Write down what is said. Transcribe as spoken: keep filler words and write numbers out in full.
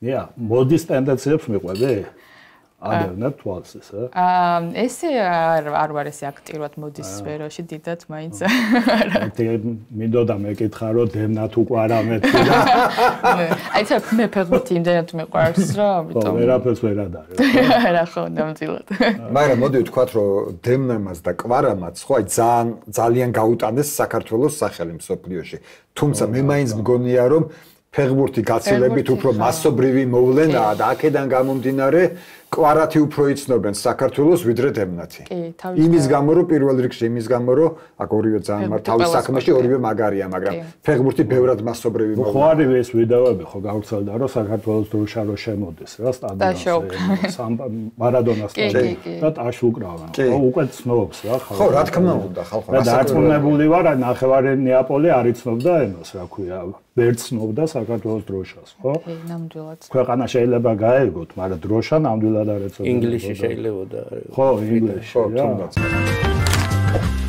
ნია, მოდის ტენდენციებს მიყვები? ადევნებ თვალს ესე? აა, ესე არ არ ვარ ესე აქტიურად მოდის სფეროში, დიდად მაინც. მინდოდა მეკითხა, რომ დემნა თუ ყვარამეთ და აი ცა მე ფეხბურთი იმდენად მიყვარს, რომ ამიტომ. ხო, ვერაფერს ვერ ადარ. რა ხო, ნამდვილად. მაგრამ მოდი ვთქვათ, რომ დემნამაც და ყვარამაც ხო აი ძალიან ძალიან გაუტანეს საქართველოს სახელი მსოფლიოში. თუმცა მე მაინც მგონია, რომ ფეხბურთი გაცილებით უფრო მასობრივი მოვლენაა და აქედან გამომდინარე ყვარათი უფრო იცნობენ საქართველოს ვიდრე დემნათი. იმის გამო რომ პირველ რიგში იმის გამო რომ აქ ორივე ძალიან მარ თავის საქმეში ორივე მაგარია, მაგრამ ფეხბურთი ბევრად მასობრივი მოვლენაა. ხო არივე ეს ვიდეოები ხო გავრცელდა რომ საქართველოს დროშა რო შემოდის რა სტადიონზე. მარადონას სტადიონზე და ტაში უკრავენ. ხო უკვე ცნობს რა ხალხი. ხო რა თქმა უნდა ხალხი. და დარწმუნებული ვარ აი ნახევარი ნეაპოლი არ იცნობდა ენას რა ქვია. ვერ ცნობდა საქართველოს დროშას, ხო? ნამდვილად. ქვეყანა შეიძლება გაეგოთ, მაგრამ დროშა ნამდვილად არ ეწოდება. ინგლისში შეიძლება და ხო, ინგლისში. ხო, თუნდაც.